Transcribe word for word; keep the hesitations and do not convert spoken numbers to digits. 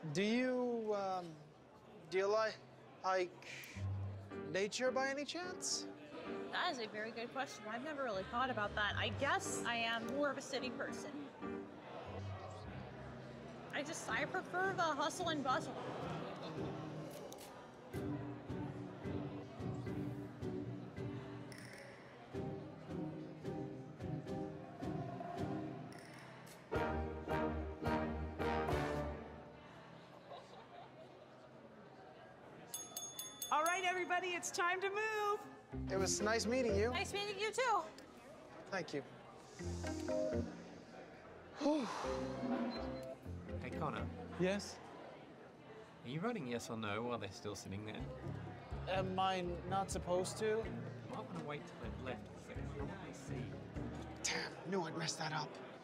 Do you, um, do you like, like nature by any chance? That is a very good question. I've never really thought about that. I guess I am more of a city person. I just, I prefer the hustle and bustle. All right, everybody, it's time to move. It was nice meeting you. Nice meeting you too. Thank you. Hey, Connor, Yes? are you voting yes or no while they're still sitting there? Am I not supposed to? You might want to wait till they've left so they can probably see. Damn, knew I'd messed that up.